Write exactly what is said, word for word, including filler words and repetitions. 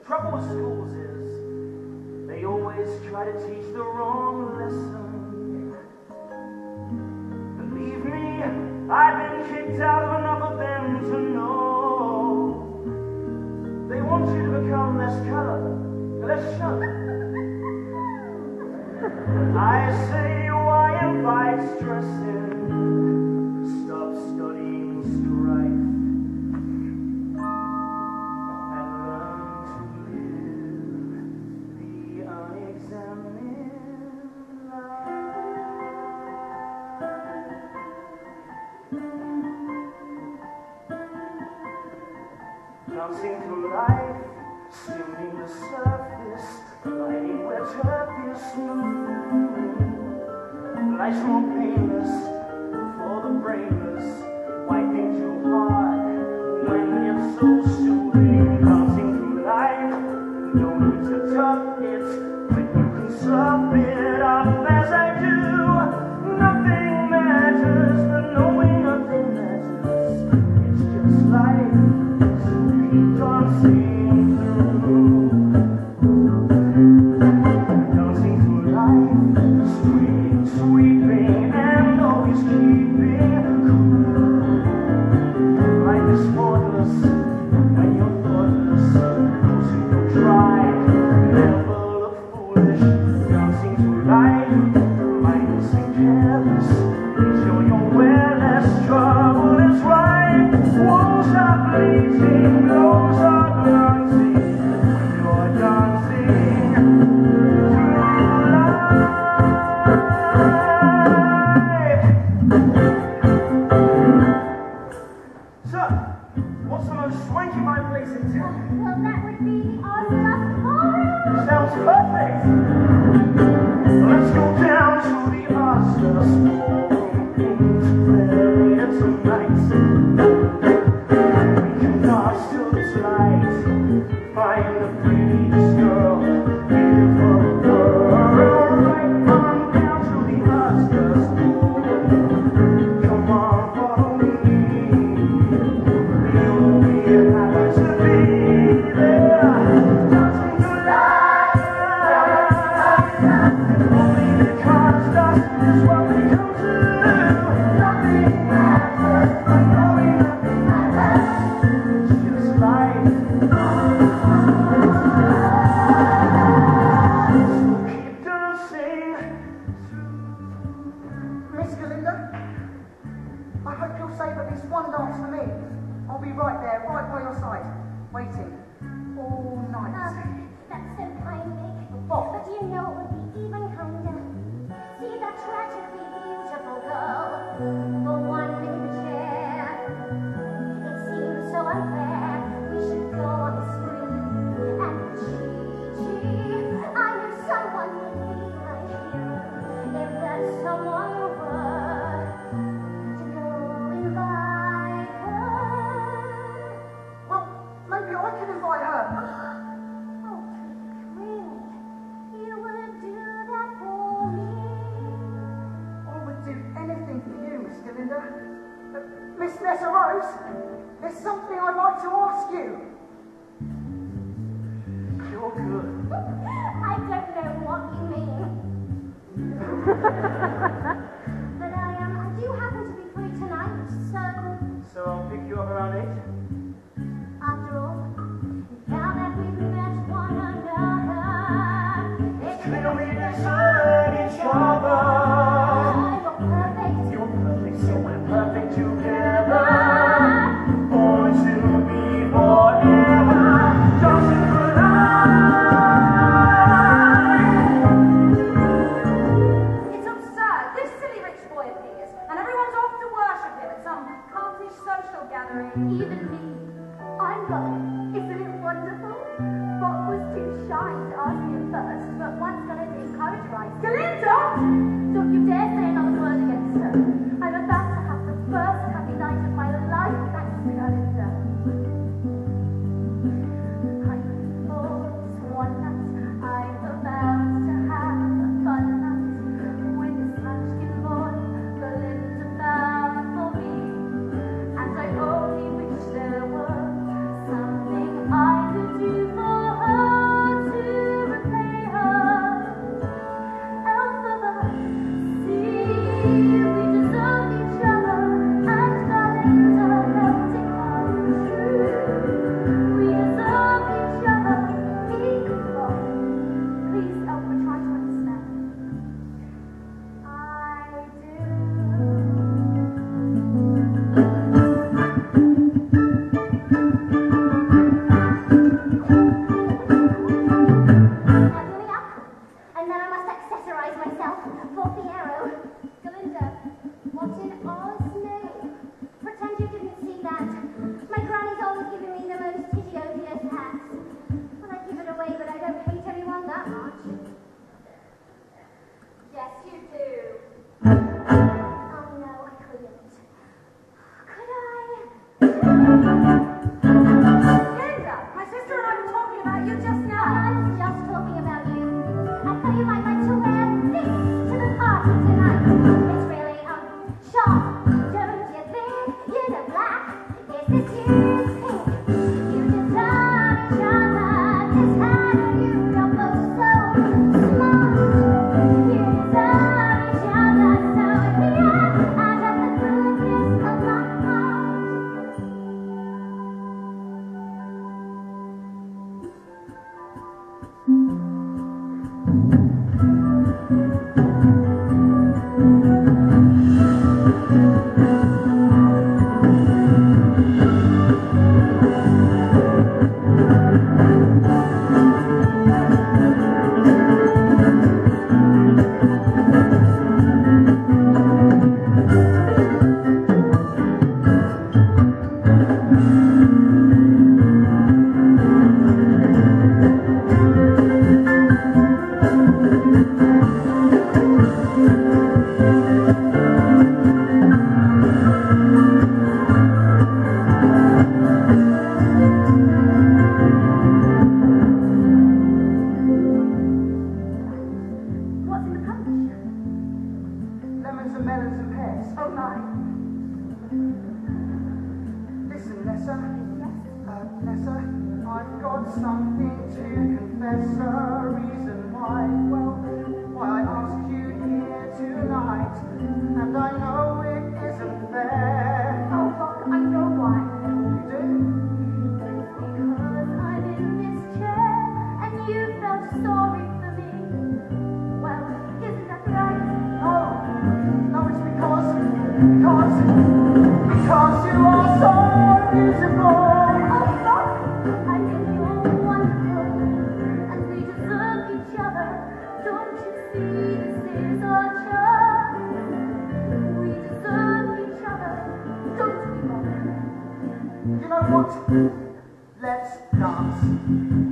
trouble with schools is they always try to teach the wrong lesson. Believe me, I've been kicked out of enough of them to know. They want you to become less color, less sharp. I say, why invite stressing? Stop studying strife and learn to live the unexamined life. Bouncing through life, skimming the surface, gliding where turf is smooth. Life's more painless for the brainless. Why think too hard when it's so soothing? Bouncing through life, no need to tough it when you can slough it up as I do. Nothing matters, but knowing nothing matters. It's just life, so keep dancing through. Dancing through life, sweet, sweeping and always keeping cool. Life is thoughtless when you're thoughtless. Those who don't try never look foolish. Dancing through life, mindless and careless. Make sure you're well less trouble is right. Walls are bleeding, blows are glancing. You're dancing through life. So, what's the most swanky my place in town? Well, that would be Oscar Forum. Sounds perfect. Let's go down to the Oscars Forum tonight. We can dance till it's light. Find the prettiest girl, give her a whirl. Right on down to the Oscars Forum. Come on, follow me. You'll be happy to be there. Dancing through life. Only the cards dust is what we come to. Nothing matters, but knowing nothing matters. It's just life. So keep dancing. Miss Galinda, I hope you'll save at least one dance for me. I'll be right there, right by your side, waiting all night. Um, that's so kind, Nick. What? But you know it would be even kinder. See that tragically beautiful girl, the one in the chair. It seems so unfair. We should go on the screen and gee, gee, I know someone would be right here. If that someone were to go invite her. Well, maybe I can invite her. Oh, really? You would do that for me? I would do anything for you, Miss Galinda. Uh, Miss Nessa Rose, there's something I'd like to ask you. You're good. I don't know what you mean. But I, um, I do happen to be free tonight, so So I'll pick you up around eight. after all, now that we've about you just now. I was just talking about you. I thought you might like to wear this to the party tonight. It's really um sharp, don't you think? You know black. Is this you pink? You deserve each other. This kind of you you're both so smart. You deserve each other. So here, out of the goodness of my heart. What's in the punch? Lemons and melons and pears. Oh my. Listen, Nessa. Yes. Uh, Nessa, I've got something to confess. A reason why, well, why I asked you here tonight. And I know it isn't fair. Oh fuck, I know why. You do? Because I'm in this chair and you felt sorry for me. Well, isn't that right? No. No, it's because, because, because you are so beautiful. Oh fuck, I think you're wonderful and we deserve each other. Don't you see this is our chance? We deserve each other. Don't we, Mom? You know what? Let's dance.